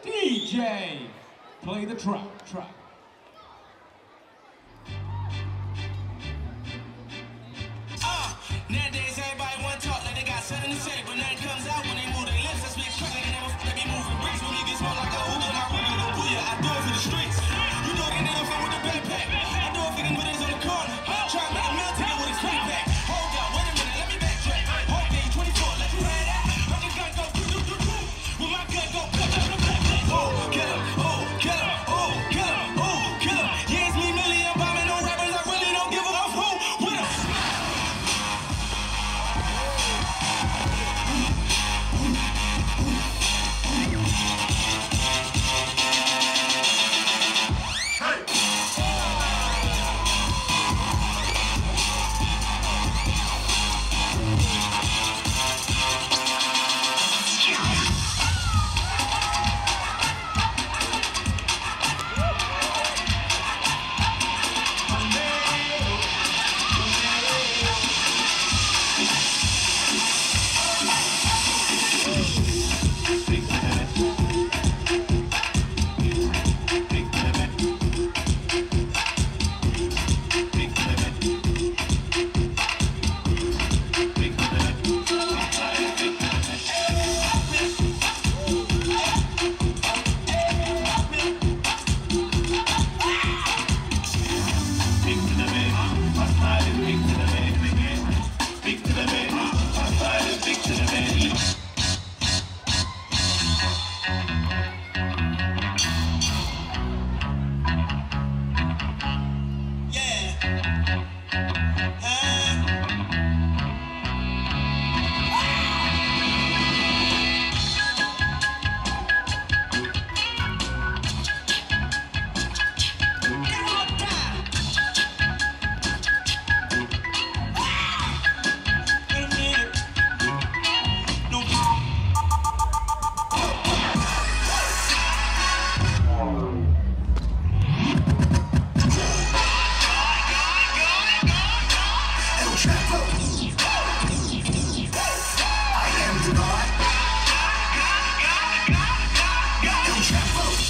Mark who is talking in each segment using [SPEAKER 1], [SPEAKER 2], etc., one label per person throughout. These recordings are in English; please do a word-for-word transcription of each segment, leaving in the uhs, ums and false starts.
[SPEAKER 1] D J, play the track, track.
[SPEAKER 2] Uh, nowadays everybody want to talk like they got something to say, but nothing comes out when they move their lips. That's big crack, they never they be moving bricks. When you get smoked like a hookah, my rookie go booyah. I do it for the streets. You know they never fit with the backpack. I do it for them niggas on the corner. Try to make a meal to get with his quick back. Hold up, wait a minute, let me backtrack. Hold day twenty-four, let you have that. Let the gun go do do do do. With my gun go cut up the back. Oh, kill him, oh, kill him, oh, kill him, oh, kill him. Yeah, it's me, Millie, I'm bombing no rappers. I really don't give a fuck who with him.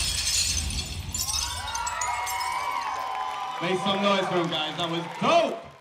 [SPEAKER 1] Make some noise for him, guys. That was dope.